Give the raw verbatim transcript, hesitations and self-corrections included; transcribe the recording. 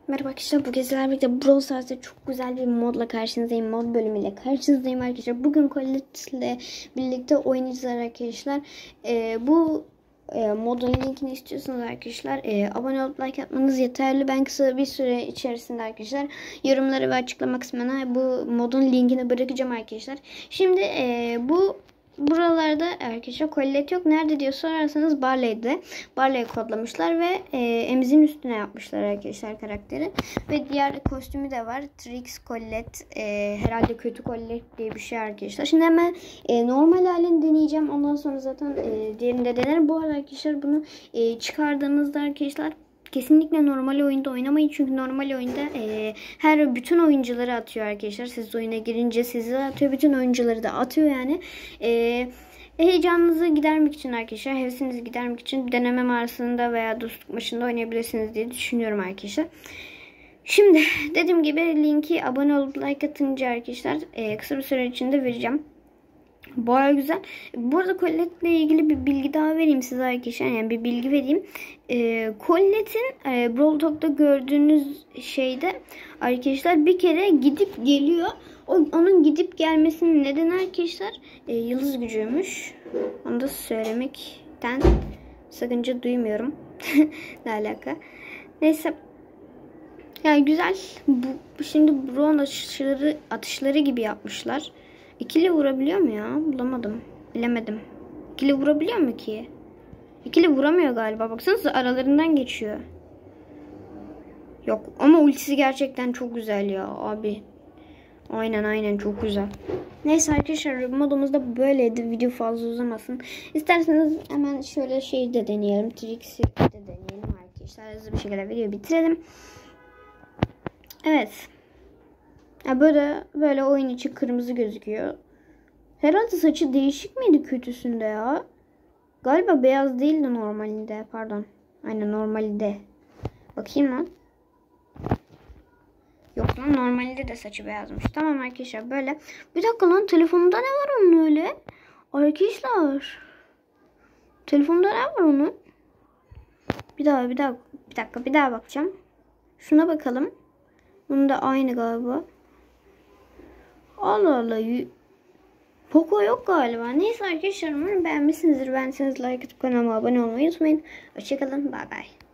Merhaba arkadaşlar, bu sizlerle birlikte Brawl Stars'ta çok güzel bir modla karşınızdayım. Mod bölümüyle karşınızdayım arkadaşlar. Bugün Colette ile birlikte oynayacağız arkadaşlar. Ee, bu e, modun linkini istiyorsanız arkadaşlar e, abone olup like atmanız yeterli. Ben kısa bir süre içerisinde arkadaşlar yorumları ve açıklama kısmına bu modun linkini bırakacağım arkadaşlar. Şimdi e, bu buralarda arkadaşlar Colette yok. Nerede diye sorarsanız Barley'de. Barley kodlamışlar ve e, emzin üstüne yapmışlar arkadaşlar karakteri. Ve diğer kostümü de var. Trix Colette. E, herhalde kötü Colette diye bir şey arkadaşlar. Şimdi hemen e, normal halini deneyeceğim. Ondan sonra zaten e, diğerini de denerim. Bu arada arkadaşlar bunu e, çıkardığınızda arkadaşlar kesinlikle normal oyunda oynamayın. Çünkü normal oyunda e, her bütün oyuncuları atıyor arkadaşlar. Siz oyuna girince sizi atıyor. Bütün oyuncuları da atıyor yani. E, heyecanınızı gidermek için arkadaşlar, hevesinizi gidermek için deneme mağarasında veya dostluk maçında oynayabilirsiniz diye düşünüyorum arkadaşlar. Şimdi dediğim gibi linki abone olup like atınca arkadaşlar e, kısa bir süre içinde vereceğim. Baya güzel. Bu arada Colette ile ilgili bir bilgi daha vereyim size arkadaşlar. Yani bir bilgi vereyim. E, Colette'in e, Brawl Talk'ta gördüğünüz şeyde arkadaşlar bir kere gidip geliyor. O, onun gidip gelmesinin nedeni arkadaşlar e, yıldız gücüymüş. Onu da söylemekten sakınca duymuyorum. Ne alaka? Neyse. Yani güzel. Bu, şimdi Brawl atışları, atışları gibi yapmışlar. İkili vurabiliyor mu ya? Bulamadım. Bilemedim. İkili vurabiliyor mu ki? İkili vuramıyor galiba. Baksanıza aralarından geçiyor. Yok ama ultisi gerçekten çok güzel ya abi. Aynen aynen çok güzel. Neyse arkadaşlar modumuz da böyleydi. Video fazla uzamasın. İsterseniz hemen şöyle şeyi de deneyelim. Trix'i de deneyelim arkadaşlar. Hızlı bir şekilde videoyu bitirelim. Evet. Ya böyle böyle oyun içi kırmızı gözüküyor. Herhalde saçı değişik miydi kötüsünde ya? Galiba beyaz değildi normalinde. Pardon. Aynen normalde. Bakayım lan. Yok lan normalde de saçı beyazmış. Tamam arkadaşlar böyle. Bir dakika lan telefonunda ne var onun öyle? Arkadaşlar. Telefonda ne var onun? Bir daha bir daha bir dakika bir daha bakacağım. Şuna bakalım. Bunun da aynı galiba. Allah Allah. Poco yok galiba. Neyse arkadaşlar umarım beğenmişsinizdir. Beğendiyseniz like atıp kanalıma abone olmayı unutmayın. Hoşçakalın. Bay bay.